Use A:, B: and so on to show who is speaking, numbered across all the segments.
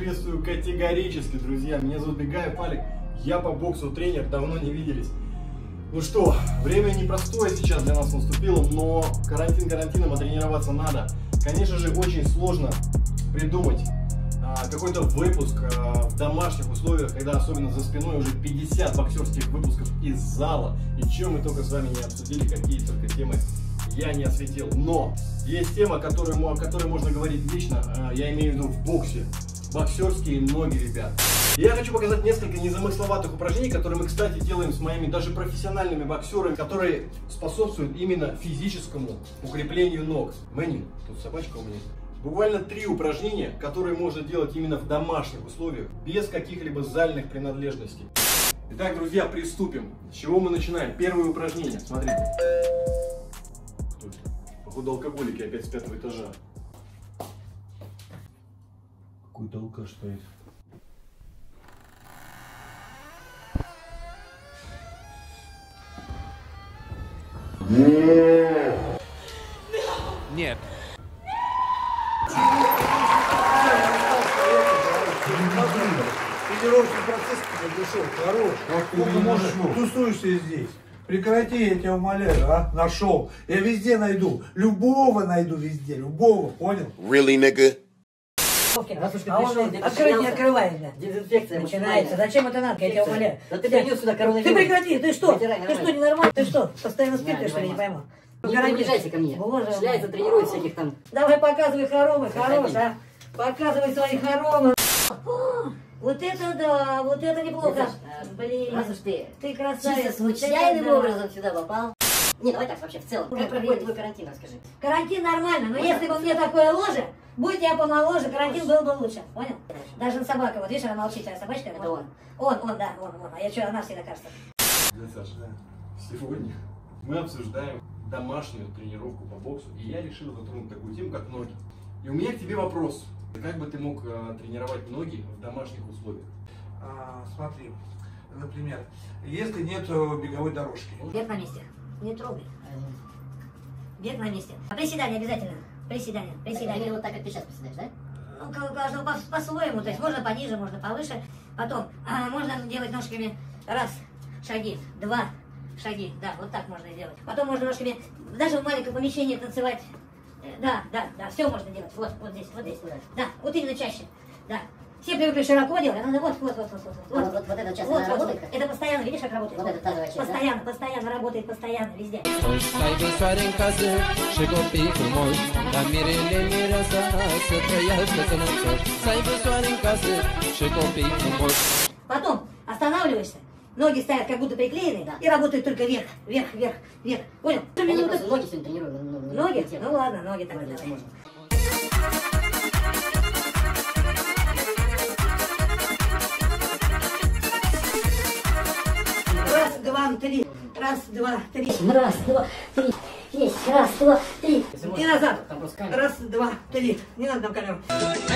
A: приветствую категорически, друзья. Меня зовут Бегаев Алик, я по боксу тренер, давно не виделись. Ну что, время непростое сейчас для нас наступило, но карантин карантином, а тренироваться надо. Конечно же, очень сложно придумать какой-то выпуск в домашних условиях, когда особенно за спиной уже 50 боксерских выпусков из зала. И чем мы только с вами не обсудили, какие только темы я не осветил. Но есть тема, о которой можно говорить вечно, я имею в виду в боксе. Боксерские ноги, ребят. И я хочу показать несколько незамысловатых упражнений, которые мы, кстати, делаем с моими даже профессиональными боксерами, которые способствуют именно физическому укреплению ног. Мэнни, тут собачка у меня. Буквально 3 упражнения, которые можно делать именно в домашних условиях, без каких-либо зальных принадлежностей. Итак, друзья, приступим. С чего мы начинаем? Первое упражнение. Смотрите. Кто это? Походу алкоголики опять с 5-го этажа. Какой-то алкаш стоит.
B: Нет.
C: Тренировочный процесс пришел, хорош. Сколько можешь, тусуешься здесь. Прекрати, я тебя умоляю, а? Нашел. Я везде найду. Любого найду везде. Любого, понял?
D: Really, nigga?
E: А он открыть не открывает, да.
F: Дезинфекция
E: начинается. Зачем это надо, я тебя умоляю.
F: Да ты принес сюда коронавирус.
E: Ты прекрати, ты что? Ты что, ненормальный? Ты что, постоянно спиртый, что ли, не пойму?
F: Не приближайся ко мне.
E: Боже
F: Шляется,
E: мой.
F: тренирует всяких там.
E: Давай показывай хоромы, хорош, а. Показывай свои хоромы. Вот это да, вот это неплохо. Блин,
F: Раз уж ты
E: ты красавец.
F: чисто случайным образом сюда попал. Не, давай так вообще в целом. Как проходит твой карантин, расскажи.
E: Карантин нормально, но если бы мне такое ложе, будь я помоложе, карантин был бы лучше, понял? Даже собака, вот видишь, она молчит, а собачка.
F: Это он.
E: Он, да, он. А я что, она всегда кажется.
A: Саша, сегодня мы обсуждаем домашнюю тренировку по боксу, и я решил затронуть такую тему, как ноги. И у меня к тебе вопрос. Как бы ты мог тренировать ноги в домашних условиях?
C: Смотри, например, если нет беговой дорожки.
E: Бег на месте. Не трогай. Бег на месте. Приседания обязательно. Приседания.
F: Или вот так, как ты сейчас приседаешь, да?
E: Ну, каждого по-своему. То есть можно пониже, можно повыше. Потом можно делать ножками раз, шаги, 2 шаги. Да, вот так можно делать. Потом можно ножками, даже в маленьком помещении танцевать. Да, все можно делать. Вот здесь. Да, вот именно чаще. Да. Все привыкли широко делать, а надо вот
F: это часто работает?
E: Это постоянно, видишь, как работает?
F: Вот это тазовая часть,
E: Постоянно работает, постоянно, везде. Потом останавливаешься, ноги стоят как будто приклеены, да, и работают только вверх. Понял?
F: Я просто ноги сегодня тренирую.
E: Ноги? Ну ладно, ноги так и можно. Раз, два, три. Раз, два, три.
F: Раз, два, три. Есть. Раз, два, три.
E: И назад. Раз, два, три. Не надо там камеру.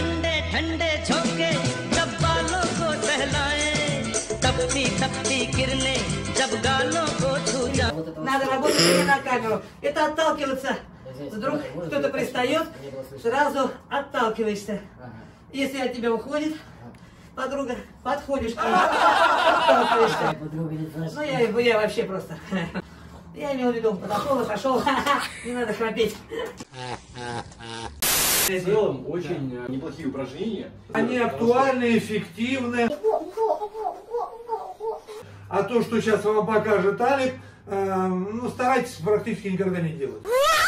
E: Надо работать не на камеру. Это отталкиваться. Вдруг кто-то пристает, сразу отталкиваешься. Если от тебя уходит, подруга, подходишь к ней, отталкиваешься. Ну, я вообще просто. Я имел в виду, подошел и пошел. Не надо храпеть.
A: В целом, очень неплохие упражнения.
C: Они актуальны, эффективны. А то, что сейчас вам покажет Алик, ну, старайтесь практически никогда не делать.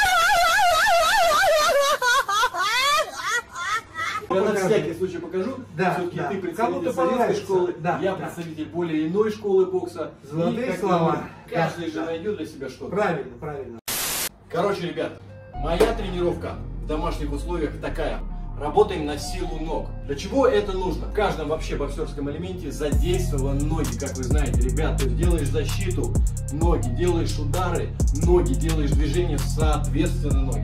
A: Я на всякий случай покажу.
C: Да,
A: Все-таки
C: да.
A: ты
C: Кому-то
A: представитель советской
C: понравится.
A: школы,
C: Да,
A: я
C: да.
A: представитель более иной школы бокса.
C: Золотые
A: И, как
C: слова.
A: говорят, каждый
C: Да,
A: же
C: да.
A: найдет для себя что-то.
C: Правильно.
A: Короче, ребят, моя тренировка в домашних условиях такая. Работаем на силу ног. Для чего это нужно? В каждом вообще боксерском элементе задействованы ноги, как вы знаете, ребят. То есть делаешь защиту, ноги, делаешь удары, ноги, делаешь движения, соответственно, ноги.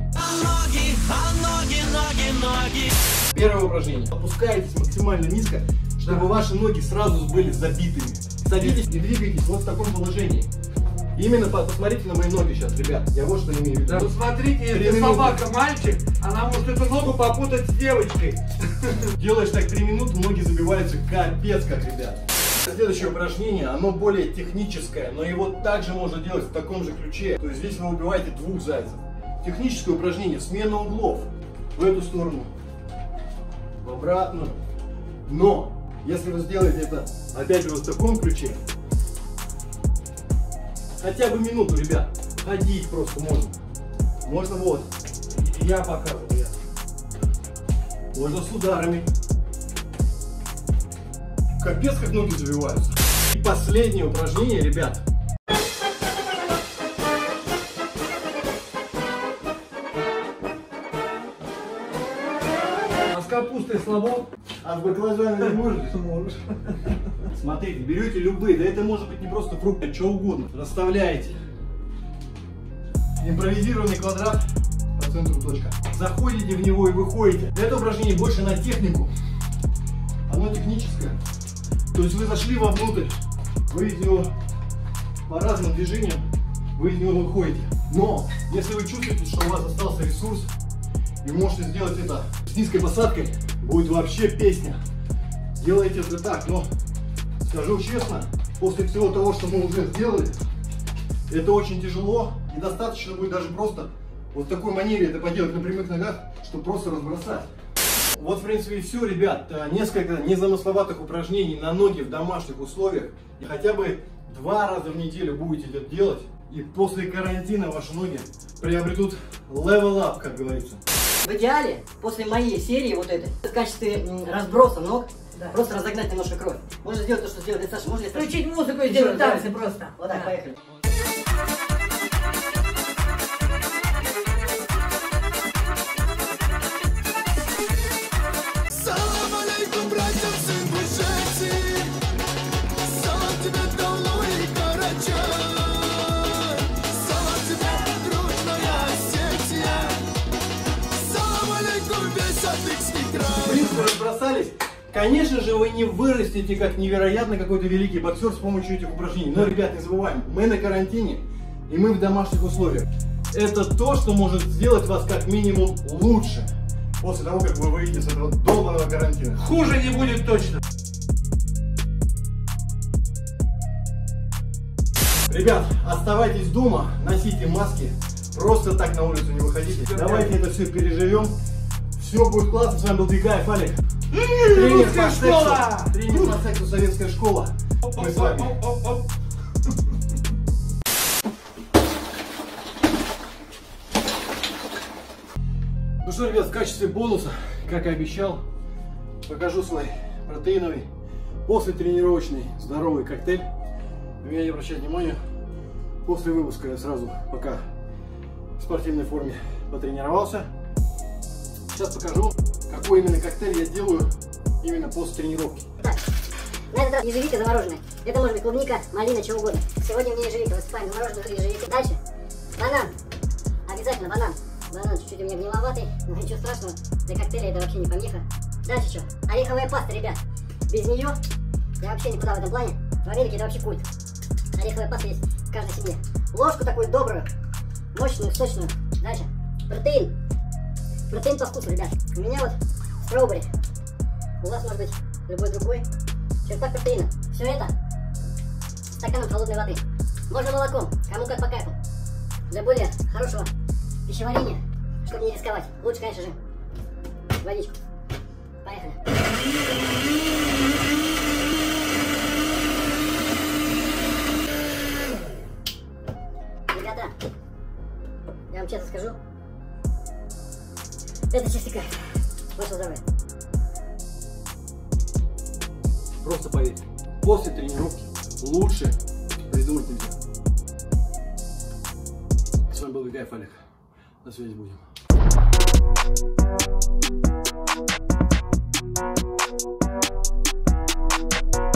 A: Ноги. Первое упражнение. Опускаетесь максимально низко, чтобы ваши ноги сразу были забитыми. Садитесь и двигайтесь вот в таком положении. Именно посмотрите на мои ноги сейчас, ребят. Я вот что имею в виду.
C: Да, посмотрите, если собака мальчик, она может эту ногу попутать с девочкой.
A: Делаешь так 3 минуты, ноги забиваются капец как, ребят. Следующее упражнение, оно более техническое, но его также можно делать в таком же ключе. То есть здесь вы убиваете 2 зайцев. Техническое упражнение, смена углов. В эту сторону, в обратную. Но, если вы сделаете это опять же вот в таком ключе, хотя бы минуту, ребят, ходить просто можно. Можно вот.
C: Я показываю.
A: Можно с ударами. Капец как ноги забиваются. И последнее упражнение, ребят.
C: А с капустой слабо?
A: А с баклажанами не можете?
C: Сможешь.
A: Смотрите, берете любые, да это может быть не просто фрукты, что угодно. Расставляете. Импровизированный квадрат по центру точка. Заходите в него и выходите. Это упражнение больше на технику. Оно техническое. То есть вы зашли вовнутрь, вы из него по разным движениям, вы из него выходите. Но, если вы чувствуете, что у вас остался ресурс, и можете сделать это с низкой посадкой, будет вообще песня. Делайте это так, но скажу честно, после всего того, что мы уже сделали, это очень тяжело, и достаточно будет даже просто вот в такой манере это поделать на прямых ногах, чтобы просто разбросать. Вот, в принципе, и все, ребят. Несколько незамысловатых упражнений на ноги в домашних условиях. И хотя бы 2 раза в неделю будете это делать. И после карантина ваши ноги приобретут level up, как говорится.
F: В идеале, после моей серии вот этой, в качестве разброса ног, да, просто разогнать немножко кровь. Можно сделать то, что сделает Саша. Можно
E: включить музыку и сделать танцы просто.
F: Вот так, поехали.
A: Разбросались. Конечно же, вы не вырастете как невероятно какой-то великий боксер с помощью этих упражнений. Но, ребят, не забываем, мы на карантине и мы в домашних условиях. Это то, что может сделать вас как минимум лучше после того, как вы выйдете с этого долбанного карантина.
C: Хуже не будет точно.
A: Ребят, оставайтесь дома, носите маски, просто так на улицу не выходите. Давайте это все переживем. Все будет классно. С вами был Бигаев Алик. Тренер по сексу, советская школа. Мы с вами. Ну что, ребят, в качестве бонуса, как и обещал, покажу свой протеиновый послетренировочный здоровый коктейль. На меня не обращать внимания. После выпуска я сразу, пока в спортивной форме, потренировался. Сейчас покажу, какой именно коктейль я делаю именно после тренировки.
F: Так, на этот раз ежевика замороженная. Это может быть клубника, малина, чего угодно. Сегодня у меня ежевика, высыпаем замороженную ежевику. Дальше, банан. Обязательно банан. Банан чуть-чуть у меня гниловатый, но ничего страшного. Для коктейля это вообще не помеха. Дальше что? Ореховая паста, ребят. Без нее я вообще никуда в этом плане. В Америке это вообще культ. Ореховая паста есть в каждой семье. Ложку такую добрую, мощную, сочную. Дальше, протеин. Протеин по вкусу, ребят. У меня вот строубери. У вас может быть любой другой. Черпак протеина. Все это стаканом холодной воды. Можно молоком, кому как по кайфу. Для более хорошего пищеварения, чтобы не рисковать. Лучше, конечно же, водичку. Поехали. Ребята, я вам честно скажу, это чистый кайф. Ваше здоровье.
A: Просто поверьте, после тренировки лучше придумать нельзя. С вами был Бигаев Алик. На связи будем.